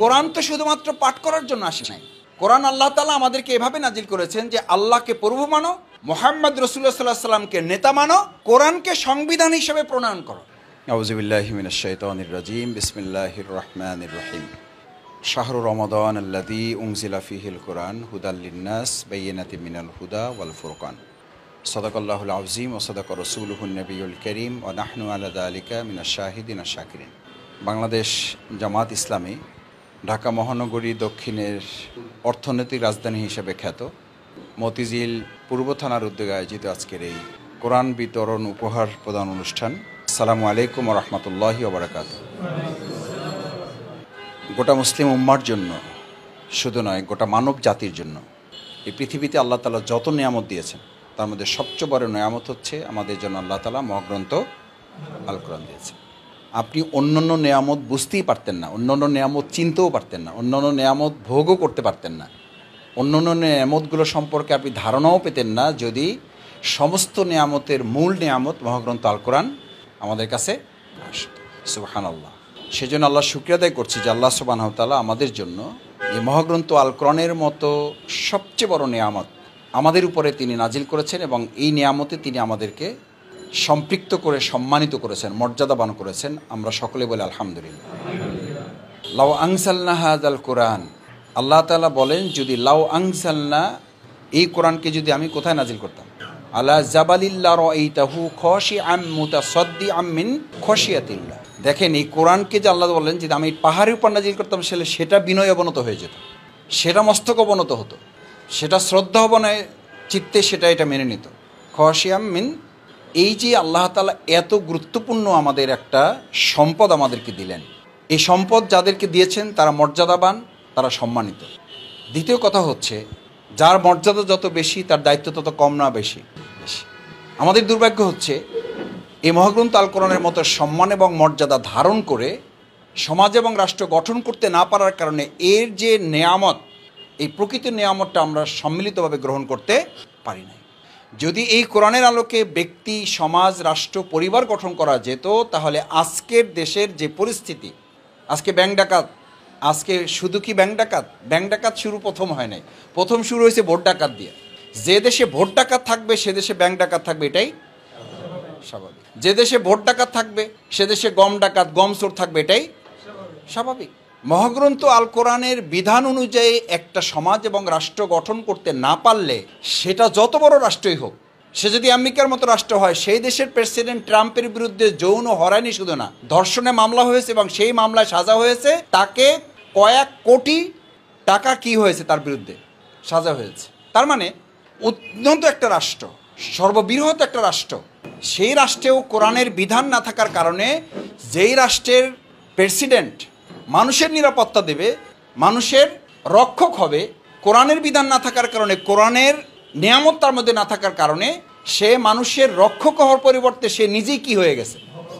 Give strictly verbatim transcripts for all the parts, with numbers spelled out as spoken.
কোরআন তো শুধুমাত্র পাঠ করার জন্য আসে নাই। কোরআন আল্লাহ তাআলা আমাদেরকে এভাবে নাজিল করেছেন যে আল্লাহকে প্রভু মানো, মুহাম্মদ রাসূলুল্লাহ সাল্লাল্লাহু আলাইহি ওয়াসাল্লামকে নেতা মানো, কোরআনকে সংবিধান হিসেবে প্রণয়ন করো। আউযু বিল্লাহি মিনাশ শাইতানির রাজিম। বিসমিল্লাহির রহমানির রহিম। শাহরু রমাদান আল্লাযী উনজিলা ফীহিল কুরআন হুদাল লিন্নাস বায়িনাতিন মিনাল হুদা ওয়াল ফুরকান। সাদাকাল্লাহুল আযীম ওয়া সাদাকা রাসূলুহুন নবিয়্যুল কারীম ওয়া নাহনু আলা যালিকা মিনাশ শাহিদিন আশ শাকিরিন। বাংলাদেশ জামাত ইসলামী ঢাকা মহানগরী দক্ষিণের অর্থনৈতিক রাজধানী হিসেবে খ্যাত মতিঝিল পূর্ব থানার উদ্যোগে আয়োজিত আজকের এই কোরআন বিতরণ উপহার প্রদান অনুষ্ঠান। আসসালামু আলাইকুম ওয়া রাহমাতুল্লাহি ওয়া বারাকাতুহু। গোটা মুসলিম উম্মার জন্য শুধু নয়, গোটা মানব জাতির জন্য এই পৃথিবীতে আল্লাহ তাআলা যত নিয়ামত দিয়েছেন তার মধ্যে সবচেয়ে বড় নিয়ামত হচ্ছে আমাদের জন্য আল্লাহ তাআলা মহাগ্রন্থ আল কোরআন দিয়েছেন। আপনি অন্যান্য নিয়ামত বুঝতেই পারতেন না, অন্যান্য নিয়ামত চিনতেও পারতেন না, অন্যান্য নিয়ামত ভোগও করতে পারতেন না, অন্যান্য নিয়ামতগুলো সম্পর্কে আপনি ধারণাও পেতেন না যদি সমস্ত নিয়ামতের মূল নিয়ামত মহাগ্রন্থ আল কোরআন আমাদের কাছে আসত। সুবহানাল্লাহ। সেজন্য আল্লাহ শুকরিয়া আদায় করছি যে আল্লাহ সুবহানাহু ওয়া তাআলা আমাদের জন্য এই মহাগ্রন্থ আল কোরআনের মতো সবচেয়ে বড় নিয়ামত আমাদের উপরে তিনি নাজিল করেছেন এবং এই নিয়ামতে তিনি আমাদেরকে সম্পৃক্ত করে সম্মানিত করেছেন, মর্যাদাবান করেছেন। আমরা সকলে বলি আলহামদুলিল্লাহ। লাউ আনজালনা হাযাল কোরআন, আল্লাহ তাআলা বলেন যদি লাউ আনজালনা, এই কোরআনকে যদি আমি কোথায় নাজিল করতাম, আলা জাবালিল্লা রাআইতাহু খাশিআম মুতাসাদ্দিআম মিন খাশিয়াতিল্লাহ। দেখেন এই কোরআনকে যে আল্লাহ বলেন যদি আমি পাহাড়ের উপর নাজিল করতাম সেটা সেটা বিনয় অবনত হয়ে যেত, সেটা মস্তক অবনত হতো, সেটা শ্রদ্ধা অবনয় চিত্তে সেটা এটা মেনে নিত। খাশিআম মিন, এই যে আল্লাহ তাআলা এত গুরুত্বপূর্ণ আমাদের একটা সম্পদ আমাদেরকে দিলেন, এই সম্পদ যাদেরকে দিয়েছেন তারা মর্যাদাবান, তারা সম্মানিত। দ্বিতীয় কথা হচ্ছে যার মর্যাদা যত বেশি তার দায়িত্ব তত কম না বেশি বেশি। আমাদের দুর্ভাগ্য হচ্ছে এই মহাগ্রন্থ আল কোরআনের মতো সম্মান এবং মর্যাদা ধারণ করে সমাজ এবং রাষ্ট্র গঠন করতে না পারার কারণে এর যে নেয়ামত, এই প্রকৃত নেয়ামতটা আমরা সম্মিলিতভাবে গ্রহণ করতে পারি না। যদি এই কোরআনের আলোকে ব্যক্তি, সমাজ, রাষ্ট্র, পরিবার গঠন করা যেত তাহলে আজকের দেশের যে পরিস্থিতি, আজকে ব্যাংক ডাকাত, আজকে শুধু কি ব্যাংক ডাকাত, ব্যাংক ডাকাত শুরু প্রথম হয় নাই, প্রথম শুরু হয়েছে ভোট ডাকাত দিয়ে। যে দেশে ভোট ডাকাত থাকবে সে দেশে ব্যাংক ডাকাত থাকবে, এটাই স্বাভাবিক। যে দেশে ভোট ডাকাত থাকবে সে দেশে গম ডাকাত, গম চোর থাকবে, এটাই স্বাভাবিক। মহাগ্রন্থ আল কোরআনের বিধান অনুযায়ী একটা সমাজ এবং রাষ্ট্র গঠন করতে না পারলে সেটা যত বড় রাষ্ট্রই হোক, সে যদি আমেরিকার মতো রাষ্ট্র হয়, সেই দেশের প্রেসিডেন্ট ট্রাম্পের বিরুদ্ধে যৌন হয়রানি শুধু না ধর্ষণে মামলা হয়েছে এবং সেই মামলায় সাজা হয়েছে, তাকে কয়েক কোটি টাকা কি হয়েছে তার বিরুদ্ধে সাজা হয়েছে। তার মানে অত্যন্ত একটা রাষ্ট্র, সর্ববৃহৎ একটা রাষ্ট্র, সেই রাষ্ট্রেও কোরআনের বিধান না থাকার কারণে যেই রাষ্ট্রের প্রেসিডেন্ট মানুষের নিরাপত্তা দেবে, মানুষের রক্ষক হবে, কোরআনের বিধান না থাকার কারণে, কোরআনের নিয়ামত তার মধ্যে না থাকার কারণে সে মানুষের রক্ষক হওয়ার পরিবর্তে সে নিজেই কি হয়ে গেছে,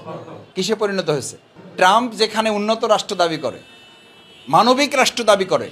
কিসে পরিণত হয়েছে। ট্রাম্প যেখানে উন্নত রাষ্ট্র দাবি করে, মানবিক রাষ্ট্র দাবি করে,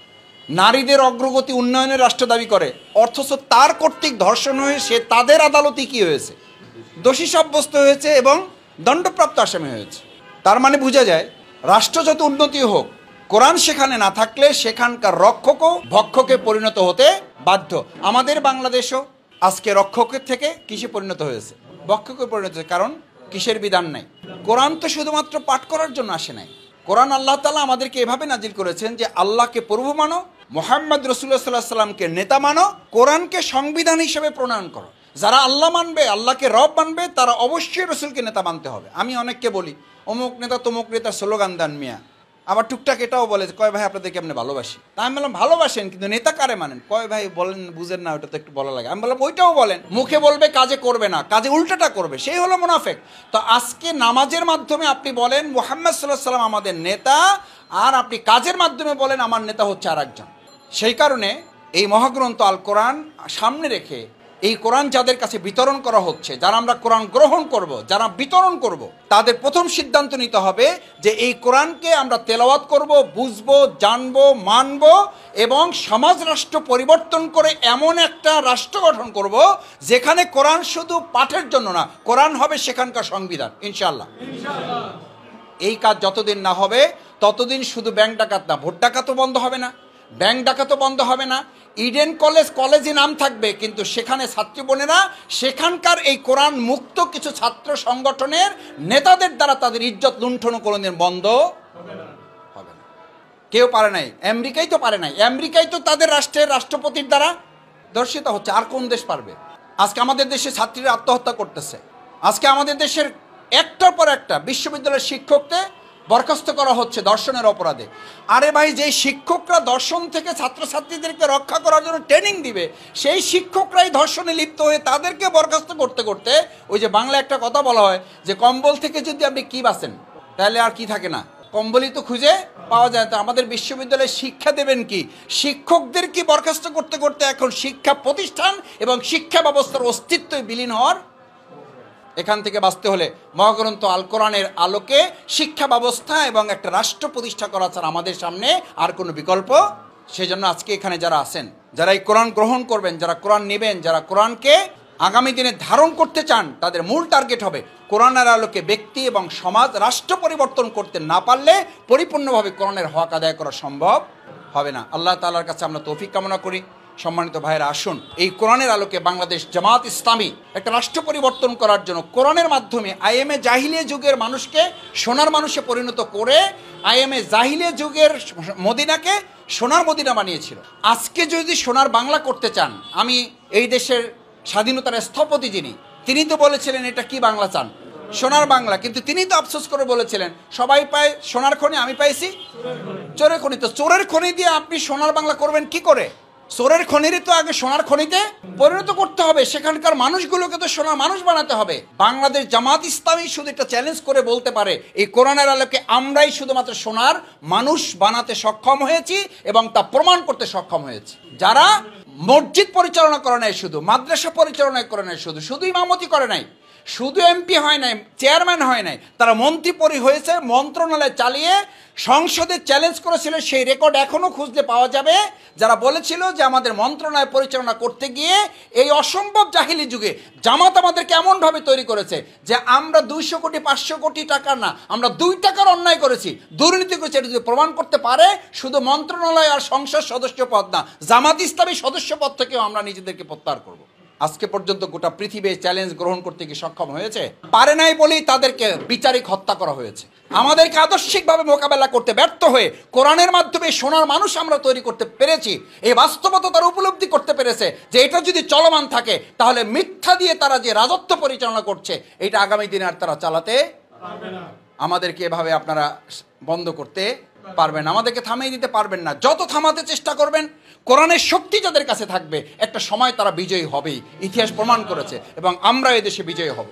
নারীদের অগ্রগতি উন্নয়নের রাষ্ট্র দাবি করে, অথচ তার কর্তৃক ধর্ষণ হয়ে সে তাদের আদালতে কি হয়েছে, দোষী সাব্যস্ত হয়েছে এবং দণ্ডপ্রাপ্ত আসামি হয়েছে। তার মানে বোঝা যায় রাষ্ট্র যত উন্নতি হোক, কোরআন সেখানে না থাকলে সেখানকার রক্ষকও ভক্ষকে পরিণত হতে বাধ্য। আমাদের বাংলাদেশও আজকে রক্ষকের থেকে কিসে পরিণত হয়েছে, ভক্ষকে পরিণত হয়েছে। কারণ কিসের বিধান নাই। কোরআন তো শুধুমাত্র পাঠ করার জন্য আসে নাই। কোরআন আল্লাহ তাআলা আমাদেরকে এভাবে নাজিল করেছেন যে আল্লাহকে প্রভু মানো, মুহাম্মদ রাসূলুল্লাহ সাল্লাল্লাহু আলাইহি ওয়াসাল্লামকে নেতা মানো, কোরআনকে সংবিধান হিসেবে প্রণয়ন করো। যারা আল্লাহ মানবে, আল্লাহকে রব মানবে, তারা অবশ্যই রসুলকে নেতা মানতে হবে। আমি অনেককে বলি অমুক নেতা তমুক নেতা স্লোগান দেন মিয়া, আবার টুকটাক এটাও বলে কয় ভাই আপনাদেরকে আপনি ভালোবাসি। তা আমি বললাম ভালোবাসেন কিন্তু নেতা কারে মানেন, কয় ভাই বলেন বুঝেন না, ওটা তো একটু বলা লাগে। আমি বললাম ওইটাও বলেন, মুখে বলবে কাজে করবে না, কাজে উল্টাটা করবে, সেই হলো মুনাফিক। তো আজকে নামাজের মাধ্যমে আপনি বলেন মুহাম্মদ সাল্লাল্লাহু আলাইহি ওয়াসাল্লাম আমাদের নেতা, আর আপনি কাজের মাধ্যমে বলেন আমার নেতা হচ্ছে আর একজন। সেই কারণে এই মহাগ্রন্থ আল কোরআন সামনে রেখে এই কোরআন যাদের কাছে বিতরণ করা হচ্ছে, যারা আমরা কোরআন গ্রহণ করব, যারা বিতরণ করব, তাদের প্রথম সিদ্ধান্ত নিতে হবে যে এই কোরআনকে আমরা তেলাওয়াত করব, বুঝবো, জানবো, মানব এবং সমাজ রাষ্ট্র পরিবর্তন করে এমন একটা রাষ্ট্র গঠন করব যেখানে কোরআন শুধু পাঠের জন্য না, কোরআন হবে সেখানকার সংবিধান, ইনশাআল্লাহ। এই কাজ যতদিন না হবে ততদিন শুধু ব্যাংক ডাকাত না, ভোট ডাকাতও বন্ধ হবে না, ব্যাংক ডাকাতও বন্ধ হবে না। ইডেন কলেজ কলেজে নাম থাকবে, কিন্তু সেখানে ছাত্রী বোনেরা সেখানকার এই কোরআন মুক্ত কিছু ছাত্র সংগঠনের নেতাদের দ্বারা তাদের ইজ্জত লুণ্ঠন কোনোদিন বন্ধ হবে না। কেউ পারে নাই, আমেরিকাই তো পারে নাই, আমেরিকাই তো তাদের রাষ্ট্রের রাষ্ট্রপতির দ্বারা দর্শিত হচ্ছে, আর কোন দেশ পারবে? আজকে আমাদের দেশে ছাত্রীরা আত্মহত্যা করতেছে, আজকে আমাদের দেশের একটার পর একটা বিশ্ববিদ্যালয়ের শিক্ষককে বরখাস্ত করা হচ্ছে দর্শনের অপরাধে। আরে ভাই, যেই শিক্ষকরা দর্শন থেকে ছাত্রছাত্রীদেরকে রক্ষা করার জন্য ট্রেনিং দিবে, সেই শিক্ষকরাই ধর্ষণে লিপ্ত হয়ে তাদেরকে বরখাস্ত করতে করতে, ওই যে বাংলা একটা কথা বলা হয় যে কম্বল থেকে যদি আপনি কি বাঁচেন তাহলে আর কি থাকে না, কম্বলই তো খুঁজে পাওয়া যায়। তো আমাদের বিশ্ববিদ্যালয়ে শিক্ষা দেবেন কি? শিক্ষকদের কি বরখাস্ত করতে করতে এখন শিক্ষা প্রতিষ্ঠান এবং শিক্ষা ব্যবস্থার অস্তিত্বই বিলীন হওয়ার। এখান থেকে বাঁচতে হলে মহাগ্রন্থ আল কোরআনের আলোকে শিক্ষা ব্যবস্থা এবং একটা রাষ্ট্র প্রতিষ্ঠা করা ছাড়া আমাদের সামনে আর কোনো বিকল্প। সেই জন্য আজকে এখানে যারা আছেন, যারা এই কোরআন গ্রহণ করবেন, যারা কোরআন নেবেন, যারা কোরআনকে আগামী দিনে ধারণ করতে চান, তাদের মূল টার্গেট হবে কোরআনের আলোকে ব্যক্তি এবং সমাজ রাষ্ট্র পরিবর্তন করতে না পারলে পরিপূর্ণভাবে কোরআনের হক আদায় করা সম্ভব হবে না। আল্লাহ তাআলার কাছে আমরা তৌফিক কামনা করি। সম্মানিত ভাইয়েরা, আসুন এই কোরআনের আলোকে বাংলাদেশ জামাত ইসলামী একটা রাষ্ট্র পরিবর্তন করার জন্য কোরআনের মাধ্যমে আইএমএ জাহিলিয়া যুগের মানুষকে সোনার মানুষে পরিণত করে আইএমএ জাহিলিয়া যুগের মদিনাকে সোনার মদিনা বানিয়েছিল। আজকে যদি সোনার বাংলা করতে চান, আমি এই দেশের স্বাধীনতার স্থপতি যিনি, তিনি তো বলেছিলেন এটা কি বাংলা চান, সোনার বাংলা, কিন্তু তিনি তো আফসোস করে বলেছিলেন সবাই পায় সোনার খনি, আমি পাইছি চোরের খনি। তো চোরের খনি দিয়ে আপনি সোনার বাংলা করবেন কি করে? চোরের খনিরই তো আগে সোনার খনিতে পরিণত করতে হবে, সেখানকার মানুষগুলোকে তো সোনার মানুষ বানাতে হবে। বাংলাদেশ জামাত ইসলামী শুধু একটা চ্যালেঞ্জ করে বলতে পারে এই কোরআনের আলোকে আমরাই শুধুমাত্র সোনার মানুষ বানাতে সক্ষম হয়েছি এবং তা প্রমাণ করতে সক্ষম হয়েছি। যারা মসজিদ পরিচালনা করে নাই, শুধু মাদ্রাসা পরিচালনা করে নাই, শুধু শুধু ইমামতি করে নাই, শুধু এমপি হয় নাই, চেয়ারম্যান হয় নাই, তারা মন্ত্রী পরি হয়েছে, মন্ত্রণালয় চালিয়ে সংসদে চ্যালেঞ্জ করেছিল, সেই রেকর্ড এখনও খুঁজতে পাওয়া যাবে। যারা বলেছিল যে আমাদের মন্ত্রণালয় পরিচালনা করতে গিয়ে এই অসম্ভব জাহিলি যুগে জামাত আমাদেরকে এমনভাবে তৈরি করেছে যে আমরা দুইশো কোটি পাঁচশো কোটি টাকা না, আমরা দুই টাকার অন্যায় করেছি, দুর্নীতি করেছি, এটা যদি প্রমাণ করতে পারে শুধু মন্ত্রণালয় আর সংসদ সদস্য পদ না, জামাত ইসলামী সদস্য পদ থেকেও আমরা নিজেদেরকে প্রত্যাহার করব। আজকে পর্যন্ত গোটা পৃথিবী চ্যালেঞ্জ গ্রহণ করতে কি সক্ষম হয়েছে? পারে নাই বলেই তাদেরকে বিচারিক হত্যা করা হয়েছে। আমাদেরকে আদর্শিকভাবে মোকাবেলা করতে ব্যর্থ হয়ে কোরআনের মাধ্যমে সোনার মানুষ আমরা তৈরি করতে পেরেছি। এই বাস্তবতা তারা উপলব্ধি করতে পেরেছে যে এটা যদি চলমান থাকে তাহলে মিথ্যা দিয়ে তারা যে রাজত্ব পরিচালনা করছে এটা আগামী দিনে আর তারা চালাতে পারবে না। আমাদেরকে এভাবে আপনারা বন্ধ করতে পারবেন, আমাদেরকে থামিয়ে দিতে পারবেন না। যত থামাতে চেষ্টা করবেন, কোরআনের শক্তি যাদের কাছে থাকবে, একটা সময় তারা বিজয়ী হবেই, ইতিহাস প্রমাণ করেছে, এবং আমরা এই দেশে বিজয়ী হব।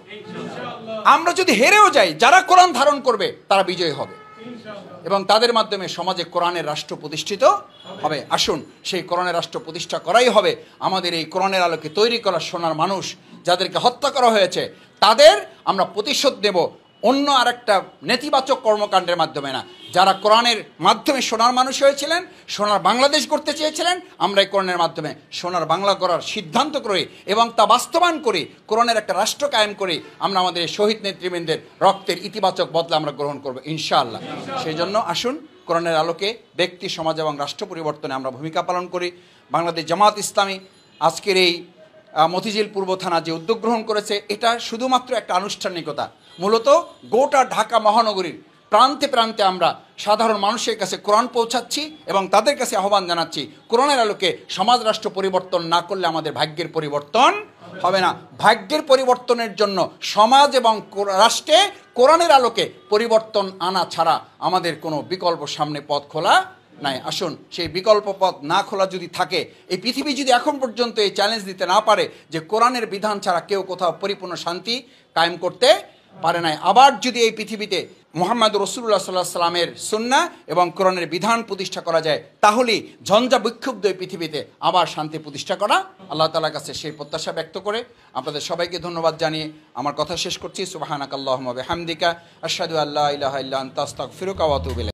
আমরা যদি হেরেও যাই, যারা কোরআন ধারণ করবে তারা বিজয়ী হবে এবং তাদের মাধ্যমে সমাজে কোরআনের রাষ্ট্র প্রতিষ্ঠিত হবে। আসুন সেই কোরআনের রাষ্ট্র প্রতিষ্ঠা করাই হবে আমাদের এই কোরআনের আলোকে তৈরি করা সোনার মানুষ যাদেরকে হত্যা করা হয়েছে, তাদের আমরা প্রতিশোধ দেব অন্য আরেকটা নেতিবাচক কর্মকাণ্ডের মাধ্যমে না। যারা কোরআনের মাধ্যমে সোনার মানুষ হয়েছিলেন, সোনার বাংলাদেশ করতে চেয়েছিলেন, আমরা এই কোরআনের মাধ্যমে সোনার বাংলা করার সিদ্ধান্ত করি এবং তা বাস্তবায়ন করি, কোরআনের একটা রাষ্ট্র কায়েম করি। আমরা আমাদের শহীদ নেতৃবৃন্দের রক্তের ইতিবাচক বদলা আমরা গ্রহণ করব ইনশাআল্লাহ। সেই জন্য আসুন কোরআনের আলোকে ব্যক্তি, সমাজ এবং রাষ্ট্র পরিবর্তনে আমরা ভূমিকা পালন করি। বাংলাদেশ জামাত ইসলামী আজকের এই মতিঝিল পূর্ব থানা যে উদ্যোগ গ্রহণ করেছে, এটা শুধুমাত্র একটা আনুষ্ঠানিকতা। মূলত গোটা ঢাকা মহানগরীর প্রান্তে প্রান্তে আমরা সাধারণ মানুষের কাছে কোরআন পৌঁছাচ্ছি এবং তাদের কাছে আহ্বান জানাচ্ছি, কোরআনের আলোকে সমাজ রাষ্ট্র পরিবর্তন না করলে আমাদের ভাগ্যের পরিবর্তন হবে না। ভাগ্যের পরিবর্তনের জন্য সমাজ এবং রাষ্ট্রে কোরআনের আলোকে পরিবর্তন আনা ছাড়া আমাদের কোনো বিকল্প সামনে পথ খোলা নাই। আসুন সেই বিকল্প পথ না খোলা যদি থাকে, এই পৃথিবী যদি এখন পর্যন্ত এই চ্যালেঞ্জ দিতে না পারে যে কোরআনের বিধান ছাড়া কেউ কোথাও পরিপূর্ণ শান্তি কায়েম করতে পারে নাই, আবার যদি এই পৃথিবীতে মুহাম্মদ রাসূলুল্লাহ সাল্লাল্লাহু আলাইহি সাল্লামের সুন্নাহ এবং কোরআনের বিধান প্রতিষ্ঠা করা যায়, তাহলেই ঝঞ্ঝা বিক্ষুব্ধ এই পৃথিবীতে আবার শান্তি প্রতিষ্ঠা করা আল্লাহ তাআলার কাছে সেই প্রত্যাশা ব্যক্ত করে আপনাদের সবাইকে ধন্যবাদ জানিয়ে আমার কথা শেষ করছি। সুবহানাকাল্লাহুম্মা ওয়া বিহামদিকা আশহাদু আল্লা ইলাহা ইল্লা আনতা আস্তাগফিরুকা ওয়া আতুবু ইলাইক।